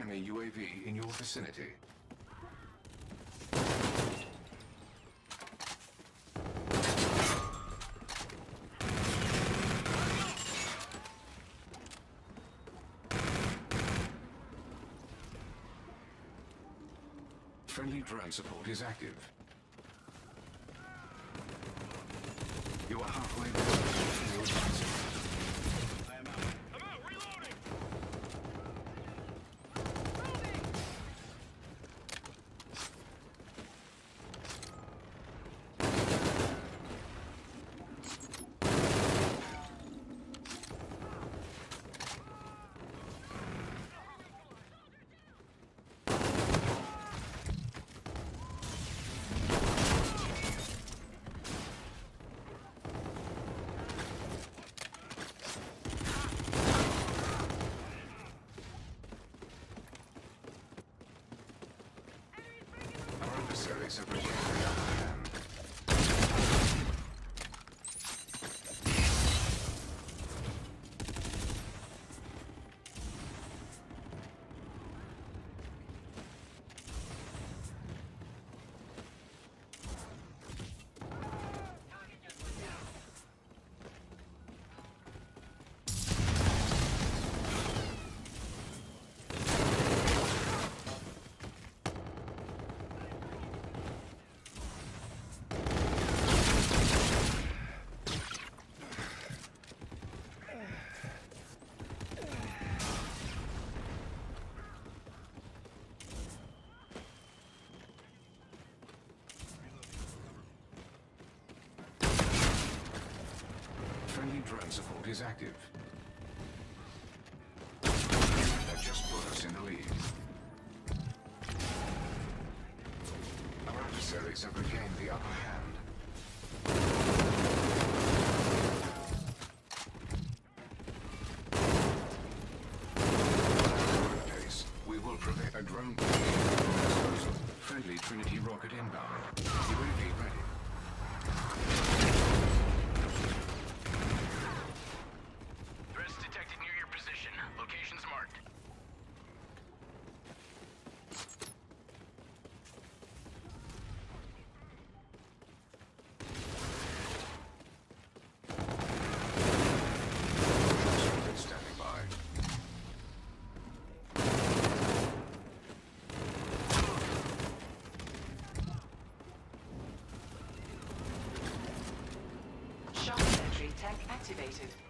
enemy UAV in your vicinity. Friendly drone support is active. You are halfway there. New advancement. I am out. I'm out. Reloading. Adversaries have regained the upper hand. Friendly drone support is active. That just put us in the lead. Our adversaries have regained the upper hand. Pace. We will prevent a drone disposal. Friendly Trinity rocket inbound. UAV ready. Threats detected near your position. Locations marked. Standing by. Shock sentry tech activated.